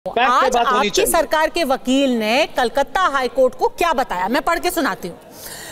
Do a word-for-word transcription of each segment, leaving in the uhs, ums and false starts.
आज आपकी सरकार के वकील ने कलकत्ता हाई कोर्ट को क्या बताया, मैं पढ़ के सुनाती हूँ।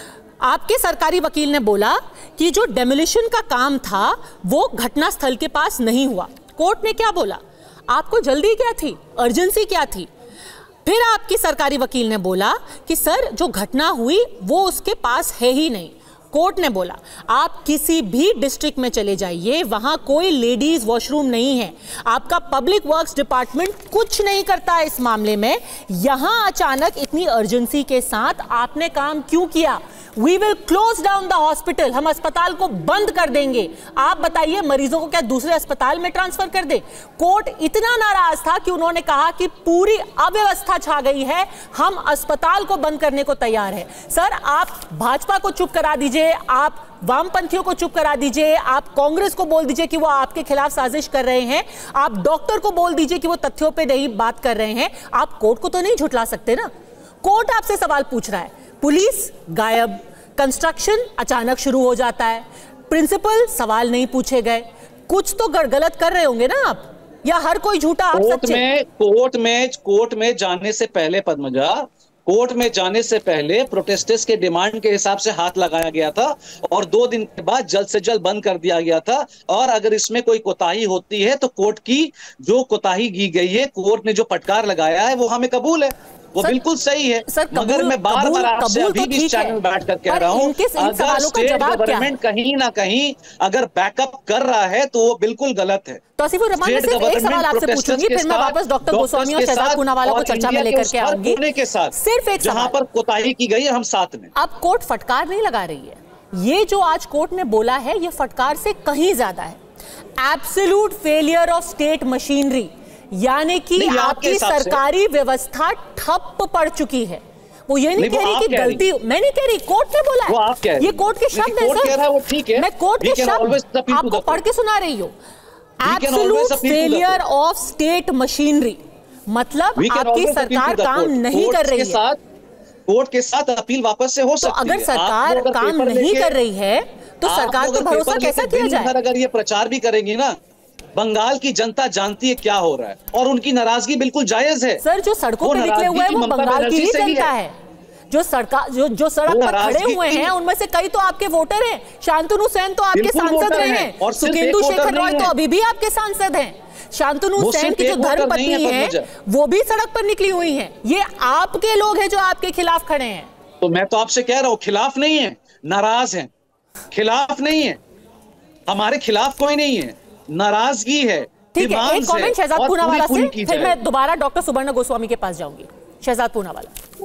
आपके सरकारी वकील ने बोला कि जो डेमोलिशन का काम था वो घटनास्थल के पास नहीं हुआ। कोर्ट ने क्या बोला, आपको जल्दी क्या थी, अर्जेंसी क्या थी? फिर आपकी सरकारी वकील ने बोला कि सर जो घटना हुई वो उसके पास है ही नहीं। कोर्ट ने बोला आप किसी भी डिस्ट्रिक्ट में चले जाइए, वहां कोई लेडीज वॉशरूम नहीं है, आपका पब्लिक वर्क्स डिपार्टमेंट कुछ नहीं करता है इस मामले में। यहां अचानक इतनी अर्जेंसी के साथ आपने काम क्यों किया? We will close down the hospital, हम अस्पताल को बंद कर देंगे। आप बताइए मरीजों को क्या दूसरे अस्पताल में ट्रांसफर कर दे? कोर्ट इतना नाराज था कि उन्होंने कहा कि पूरी अव्यवस्था छा गई है, हम अस्पताल को बंद करने को तैयार है। सर आप भाजपा को चुप करा दीजिए, आप वामपंथियों को चुप करा दीजिए, आप कांग्रेस को बोल दीजिए कि वो आपके खिलाफ साजिश कर रहे हैं, आप डॉक्टर को बोल दीजिए कि वो तथ्यों पे नहीं बात कर रहे हैं, आप कोर्ट को तो नहीं झुठला सकते ना। कोर्ट आपसे सवाल पूछ रहा है, पुलिस गायब, कंस्ट्रक्शन अचानक शुरू हो जाता है, प्रिंसिपल सवाल नहीं पूछे गए, कुछ तो गलत कर रहे होंगे ना आप, या हर कोई झूठा आप कोर्ट सच्चे? में कोर्ट में कोर्ट में जाने से पहले पद्मजा कोर्ट में जाने से पहले प्रोटेस्टर्स के डिमांड के हिसाब से हाथ लगाया गया था और दो दिन के बाद जल्द से जल्द बंद कर दिया गया था। और अगर इसमें कोई कोताही होती है तो कोर्ट की जो कोताही की गई है, कोर्ट ने जो फटकार लगाया है वो हमें कबूल है, वो सर, बिल्कुल सही है। सर, कबूल, मगर मैं बार बार आपसे अभी भी इस चैनल में बैठ कर कह रहा हूं, अगर स्टेट गवर्नमेंट कहीं ना कहीं अगर बैकअप कर रहा है तो वो बिल्कुल गलत है। तौसीफुर रहमान, मैं सिर्फ एक सवाल आपसे पूछूंगी, फिर मैं वापस डॉक्टर गोस्वामी और शहजाद पूनावाला को चर्चा में लेकर के आऊंगी। के साथ सिर्फ एक जहां पर कोताही की गई है हम साथ में। अब कोर्ट फटकार नहीं लगा रही है, ये जो आज कोर्ट ने बोला है ये फटकार से कहीं ज्यादा है। Absolute failure of state machinery, यानी कि आपकी सरकारी व्यवस्था ठप पड़ चुकी है। वो ये नहीं, नहीं कह रही कि गलती, मैं नहीं कह रही, कोर्ट ने बोला है, आप कह रही ये कोर्ट के शब्द हैं सर, मैं कोर्ट के शब्द आपको पढ़ के सुना रही हूँ। Absolute failure of state machinery मतलब आपकी सरकार काम नहीं कर रही है। कोर्ट के साथ अपील वापस से हो सकती है। तो अगर सरकार काम नहीं कर रही है तो सरकार पर भरोसा कैसा किया जाए? अगर ये प्रचार भी करेंगी ना, बंगाल की जनता जानती है क्या हो रहा है और उनकी नाराजगी बिल्कुल जायज है। सर जो सड़कों पे निकले हुए हैं वो बंगाल की ही जनता है, जो सरकार जो जो सड़क पर खड़े हुए हैं उनमें से कई तो आपके वोटर हैं। शांतनु सेन तो आपके सांसद रहे हैं और सुखेंदु शेखर रॉय तो अभी भी आपके सांसद हैं। शांतनु सेन की जो धर्मपत्नी है वो भी सड़क पर निकली हुई है। ये आपके लोग हैं जो आपके खिलाफ खड़े हैं। तो मैं तो आपसे कह रहा हूँ, खिलाफ नहीं है, नाराज हैं। खिलाफ नहीं है, हमारे खिलाफ कोई नहीं है, नाराजगी है। ठीक है, एक कमेंट शहजाद पूनावाला से, फिर मैं दोबारा डॉक्टर सुबर्ण गोस्वामी के पास जाऊंगी। शहजाद पूनावाला।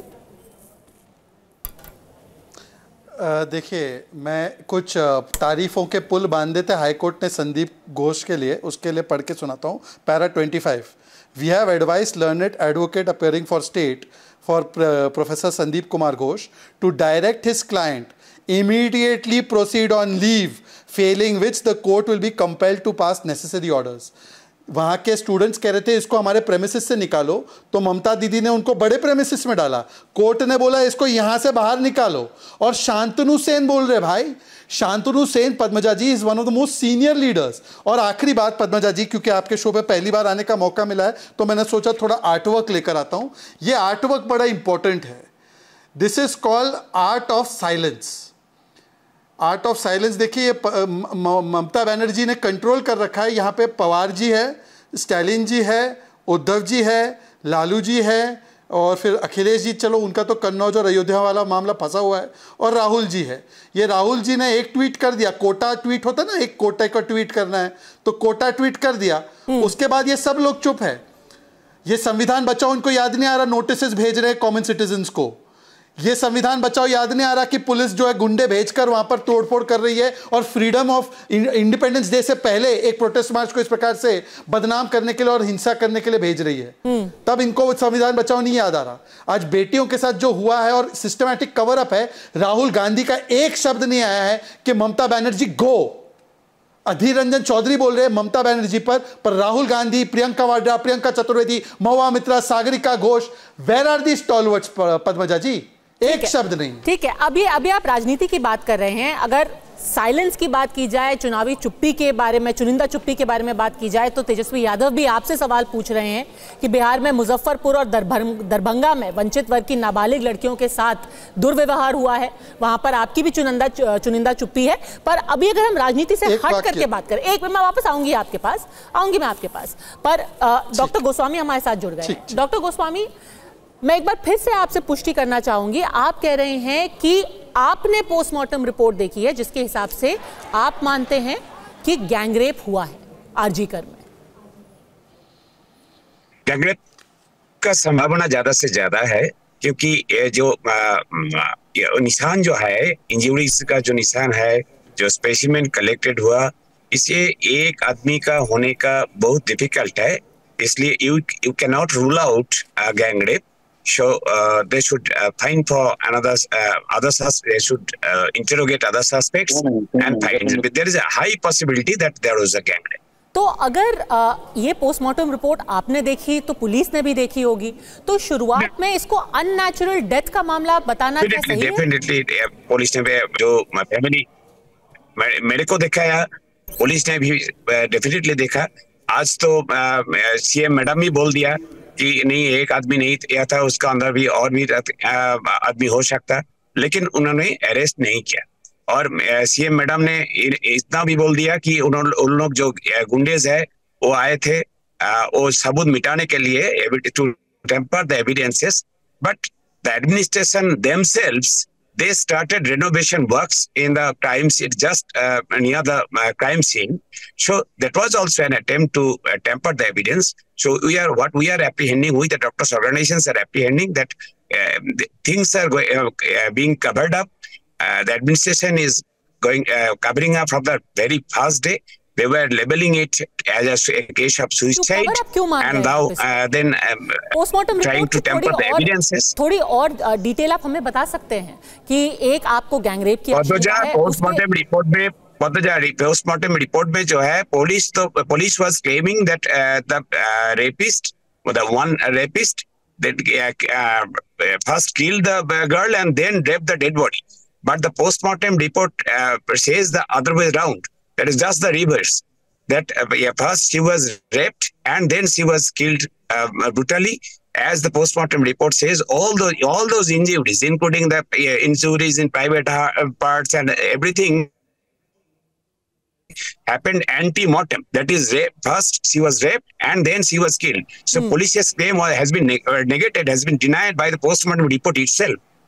देखिए, मैं कुछ तारीफों के पुल बांधे थे हाईकोर्ट ने संदीप घोष के लिए, उसके लिए पढ़ के सुनाता हूँ। Para twenty five, we have advice learned advocate appearing for state for professor Sandeep Kumar Ghosh to direct his client immediately proceed on leave, failing which the court will be compelled to pass necessary orders. वहाँ के students कह रहे थे इसको हमारे premises से निकालो, तो ममता दीदी ने उनको बड़े प्रेमिसेस में डाला। कोर्ट ने बोला इसको यहाँ से बाहर निकालो। और शांतनु सेन बोल रहे भाई, Shantanu Sen Padmaja ji is one of the most senior leaders. और आखिरी बात पद्मजा जी, क्योंकि आपके शो पे पहली बार आने का मौका मिला है तो मैंने सोचा थोड़ा आर्टवर्क लेकर आता हूँ। ये आर्टवर्क बड़ा इंपॉर्टेंट है। This is called art of silence. Art of silence देखिए, ममता बनर्जी ने कंट्रोल कर रखा है। यहाँ पे पवार जी है, स्टालिन जी है, उद्धव जी है, लालू जी है, और फिर अखिलेश जी, चलो उनका तो कन्नौज और अयोध्या वाला मामला फंसा हुआ है, और राहुल जी है। ये राहुल जी ने एक ट्वीट कर दिया, कोटा ट्वीट होता ना, एक कोटा का ट्वीट करना है तो कोटा ट्वीट कर दिया। उसके बाद ये सब लोग चुप है। ये संविधान बचाओ, उनको याद नहीं आ रहा नोटिस भेज रहे कॉमन सिटीजन्स को। ये संविधान बचाओ याद नहीं आ रहा कि पुलिस जो है गुंडे भेजकर वहां पर तोड़फोड़ कर रही है, और फ्रीडम ऑफ इंडिपेंडेंस डे से पहले एक प्रोटेस्ट मार्च को इस प्रकार से बदनाम करने के लिए और हिंसा करने के लिए भेज रही है। तब इनको संविधान बचाओ नहीं याद आ रहा। आज बेटियों के साथ जो हुआ है और सिस्टमैटिक कवर अप है, राहुल गांधी का एक शब्द नहीं आया है कि ममता बनर्जी गो। अधीर रंजन चौधरी बोल रहे हैं ममता बनर्जी पर, पर Rahul Gandhi, Priyanka Vadra, Priyanka Chaturvedi, Mahua Moitra, Sagarika Ghosh, where are the stalwarts Padmaja ji? एक शब्द नहीं। ठीक है, अभी अभी आप राजनीति की बात कर रहे हैं। अगर साइलेंस की बात की जाए, चुनावी चुप्पी के बारे में, चुनिंदा चुप्पी के बारे में बात की जाए, तो तेजस्वी यादव भी आपसे सवाल पूछ रहे हैं कि बिहार में मुजफ्फरपुर और दरभंगा में वंचित वर्ग की नाबालिग लड़कियों के साथ दुर्व्यवहार हुआ है, वहां पर आपकी भी चुनिंदा चुनिंदा चुप्पी है। पर अभी अगर हम राजनीति से हट करके बात करें, एक मिनट मैं वापस आऊंगी आपके पास, आऊंगी मैं आपके पास, पर डॉक्टर गोस्वामी हमारे साथ जुड़ गए। डॉक्टर गोस्वामी, मैं एक बार फिर से आपसे पुष्टि करना चाहूंगी, आप कह रहे हैं कि आपने पोस्टमार्टम रिपोर्ट देखी है जिसके हिसाब से आप मानते हैं कि गैंगरेप हुआ है आरजीकर में। गैंगरेप का संभावना ज्यादा से ज्यादा है, क्योंकि ये जो आ, ये निशान जो है, इंजरीज का जो निशान है, जो स्पेसिमेन कलेक्टेड हुआ, इसे एक आदमी का होने का बहुत डिफिकल्ट है, इसलिए you you can not rule out gang rape. So uh, they should uh, find for another uh, other sus they should uh, interrogate other suspects and find. There is a high possibility that there was a gang rape. तो अगर आ, ये postmortem report आपने देखी तो police ने भी देखी होगी, तो शुरुआत में इसको अननेचुरल डेथ का मामला बताना क्या सही है? डेफिनेटली पुलिस ने जो फैमिली मेरे को दिखाया, पुलिस ने भी डेफिनेटली देखा। आज तो सीएम मैडम भी बोल दिया कि नहीं, एक आदमी नहीं किया था, उसका अंदर भी और भी आदमी हो सकता, लेकिन उन्होंने अरेस्ट नहीं किया। और सीएम मैडम ने इतना भी बोल दिया कि उन लोग जो गुंडेज है वो आए थे वो सबूत मिटाने के लिए, to tamper the evidences, but the administration themselves they started renovation works in the crime scene, just uh, near the uh, crime scene. So that was also an attempt to uh, temper the evidence. So we are what we are apprehending, we the doctors' organizations are apprehending that uh, the things are going, uh, uh, being covered up. Uh, the administration is going uh, covering up from the very first day. They were labeling it as a case of suicide, and now uh, then um, trying to temper the evidences. थोड़ी और detail आप हमें बता सकते हैं कि एक आपको गैंगरेप की पोस्टमार्टम रिपोर्ट में पोस्टमार्टम रिपोर्ट में जो है, पुलिस तो police was claiming that the rapist, the one rapist that uh, first killed the girl and then raped the dead body, but the postmortem report uh, says the other way around. That is just the reverse. That uh, yeah, first she was raped and then she was killed uh, brutally. As the postmortem report says, all those all those injuries, including the uh, injuries in private uh, parts and everything, happened anti-mortem. That is, rape. First she was raped and then she was killed. So, hmm. police's claim has been neg- negated, has been denied by the postmortem report itself.